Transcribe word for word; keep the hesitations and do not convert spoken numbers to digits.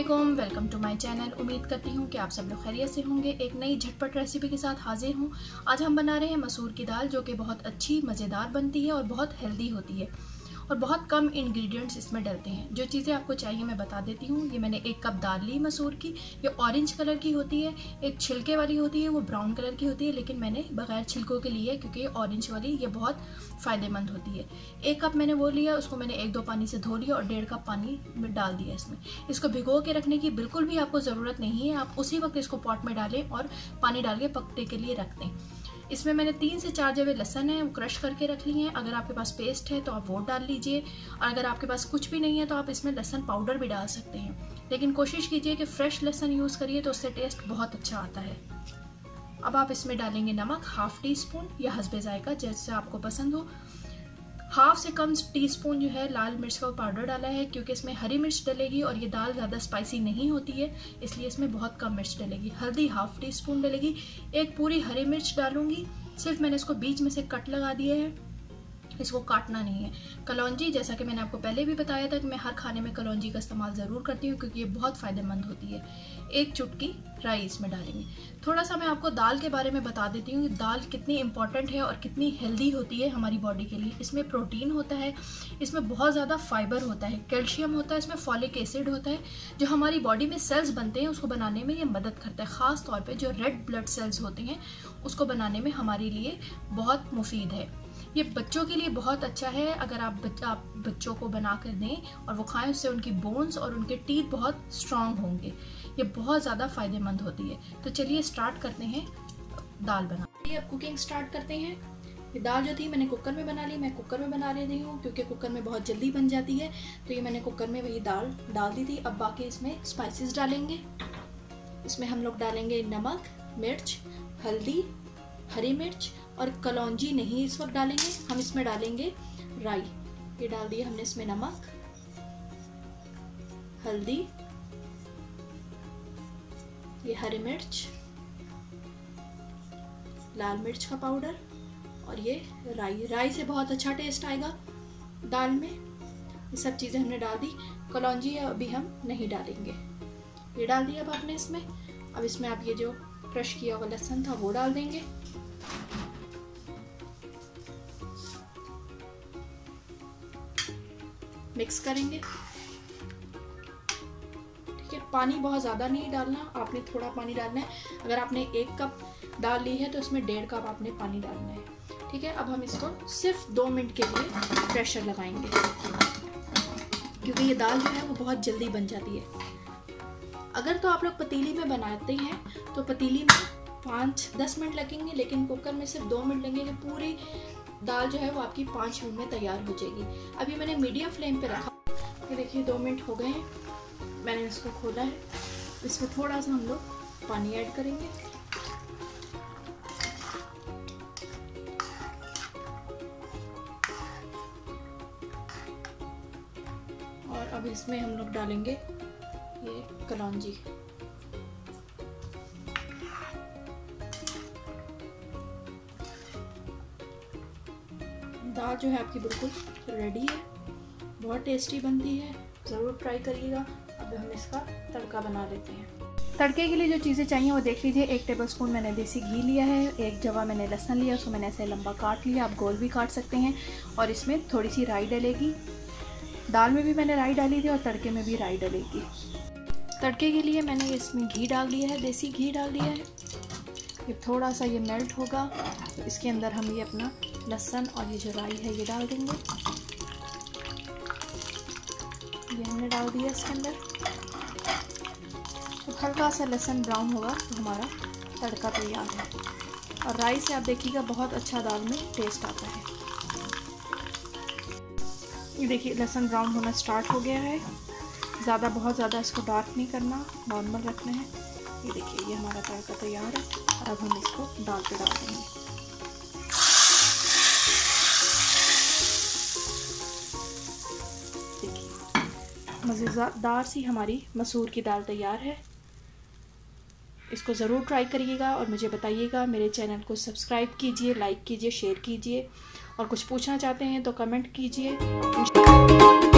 अस्सलामुअलैकुम, welcome to my channel. उम्मीद करती हूँ कि आप सब लोग खैरियत से होंगे। एक नई झटपट रेसिपी के साथ हाजिर हूँ। आज हम बना रहे हैं मसूर की दाल, जो कि बहुत अच्छी मज़ेदार बनती है और बहुत हेल्दी होती है और बहुत कम इंग्रेडिएंट्स इसमें डलते हैं। जो चीज़ें आपको चाहिए मैं बता देती हूँ। ये मैंने एक कप दाल ली मसूर की। ये ऑरेंज कलर की होती है, एक छिलके वाली होती है वो ब्राउन कलर की होती है, लेकिन मैंने बगैर छिलकों के लिए, क्योंकि ऑरेंज वाली ये बहुत फ़ायदेमंद होती है। एक कप मैंने वो लिया, उसको मैंने एक दो पानी से धो लिया और डेढ़ कप पानी में डाल दिया इसमें। इसको भिगो के रखने की बिल्कुल भी आपको ज़रूरत नहीं है। आप उसी वक्त इसको पॉट में डालें और पानी डाल के पकने के लिए रख दें। इसमें मैंने तीन से चार जवे लहसन है वो क्रश करके रख ली हैं। अगर आपके पास पेस्ट है तो आप वो डाल लीजिए, और अगर आपके पास कुछ भी नहीं है तो आप इसमें लहसन पाउडर भी डाल सकते हैं, लेकिन कोशिश कीजिए कि फ्रेश लहसन यूज़ करिए तो उससे टेस्ट बहुत अच्छा आता है। अब आप इसमें डालेंगे नमक हाफ टी स्पून या हस्बे जायका, जैसे आपको पसंद हो। हाफ से कम टीस्पून जो है लाल मिर्च का पाउडर डाला है, क्योंकि इसमें हरी मिर्च डलेगी और ये दाल ज़्यादा स्पाइसी नहीं होती है, इसलिए इसमें बहुत कम मिर्च डलेगी। हल्दी हाफ टी स्पून डलेगी। एक पूरी हरी मिर्च डालूंगी, सिर्फ मैंने इसको बीच में से कट लगा दिए हैं, इसको काटना नहीं है। कलौंजी, जैसा कि मैंने आपको पहले भी बताया था कि मैं हर खाने में कलौंजी का इस्तेमाल ज़रूर करती हूँ, क्योंकि ये बहुत फ़ायदेमंद होती है। एक चुटकी राई इसमें डालेंगे। थोड़ा सा मैं आपको दाल के बारे में बता देती हूँ कि दाल कितनी इंपॉर्टेंट है और कितनी हेल्दी होती है हमारी बॉडी के लिए। इसमें प्रोटीन होता है, इसमें बहुत ज़्यादा फाइबर होता है, कैल्शियम होता है, इसमें फॉलिक एसिड होता है, जो हमारी बॉडी में सेल्स बनते हैं उसको बनाने में ये मदद करता है। ख़ास तौर पर जो रेड ब्लड सेल्स होते हैं उसको बनाने में हमारे लिए बहुत मुफीद है। ये बच्चों के लिए बहुत अच्छा है। अगर आप बच, आप बच्चों को बना कर दें और वो खाएं, उससे उनकी बोन्स और उनके टीथ बहुत स्ट्रांग होंगे। ये बहुत ज़्यादा फ़ायदेमंद होती है। तो चलिए स्टार्ट करते हैं दाल बना। ये अब कुकिंग स्टार्ट करते हैं। ये दाल जो थी मैंने कुकर में बना ली। मैं कुकर में बना रही हूँ क्योंकि कुकर में बहुत जल्दी बन जाती है, तो ये मैंने कुकर में वही दाल डाल दी थी। अब बाकी इसमें स्पाइसेस डालेंगे। इसमें हम लोग डालेंगे नमक, मिर्च, हल्दी, हरी मिर्च और कलौंजी नहीं इस वक्त डालेंगे, हम इसमें डालेंगे राई। ये डाल दिए हमने इसमें नमक, हल्दी, ये हरी मिर्च, लाल मिर्च का पाउडर और ये राई। राई से बहुत अच्छा टेस्ट आएगा दाल में। ये सब चीज़ें हमने डाल दी। कलौंजी अभी हम नहीं डालेंगे। ये डाल दिया अब आपने इसमें। अब इसमें आप ये जो क्रश किया हुआ लहसुन था वो डाल देंगे। मिक्स करेंगे। ठीक है, पानी बहुत ज़्यादा नहीं डालना, आपने थोड़ा पानी डालना है। अगर आपने एक कप दाल ली है तो इसमें डेढ़ कप आपने पानी डालना है। ठीक है, अब हम इसको सिर्फ दो मिनट के लिए प्रेशर लगाएंगे, क्योंकि ये दाल जो है वो बहुत जल्दी बन जाती है। अगर तो आप लोग पतीली में बनाते हैं तो पतीली में पाँच दस मिनट लगेंगे, लेकिन कुकर में सिर्फ दो मिनट लगेंगे। पूरी दाल जो है वो आपकी पाँच मिनट में तैयार हो जाएगी। अभी मैंने मीडियम फ्लेम पे रखा। ये देखिए दो मिनट हो गए हैं, मैंने इसको खोला है। इसमें थोड़ा सा हम लोग पानी ऐड करेंगे। और अब इसमें हम लोग डालेंगे ये कलौंजी। दाल जो है आपकी बिल्कुल रेडी है, बहुत टेस्टी बनती है, ज़रूर ट्राई करिएगा। अब हम इसका तड़का बना लेते हैं। तड़के के लिए जो चीज़ें चाहिए वो देख लीजिए। एक टेबलस्पून मैंने देसी घी लिया है, एक जवा मैंने लहसुन लिया, उसको मैंने ऐसे लंबा काट लिया, आप गोल भी काट सकते हैं। और इसमें थोड़ी सी राई डलेगी। दाल में भी मैंने राई डाली थी और तड़के में भी राई डलेगी। तड़के के लिए मैंने इसमें घी डाल दिया है, देसी घी डाल दिया है। ये थोड़ा सा ये मेल्ट होगा तो इसके अंदर हम ये अपना लहसुन और ये जो राई है ये डाल देंगे। ये हमने डाल दिया इसके अंदर। तो हल्का सा लहसुन ब्राउन होगा तो हमारा तड़का तैयार है। और राई से आप देखिएगा बहुत अच्छा दाल में टेस्ट आता है। ये देखिए लहसुन ब्राउन होना स्टार्ट हो गया है। ज़्यादा बहुत ज़्यादा इसको डार्क नहीं करना, नॉर्मल रखना है। ये देखिए ये हमारा तड़का तैयार है। और अब हम इसको दाल पे डाल देंगे। देखिए मज़ेदार सी हमारी मसूर की दाल तैयार है। इसको ज़रूर ट्राई करिएगा और मुझे बताइएगा। मेरे चैनल को सब्सक्राइब कीजिए, लाइक कीजिए, शेयर कीजिए, और कुछ पूछना चाहते हैं तो कमेंट कीजिए।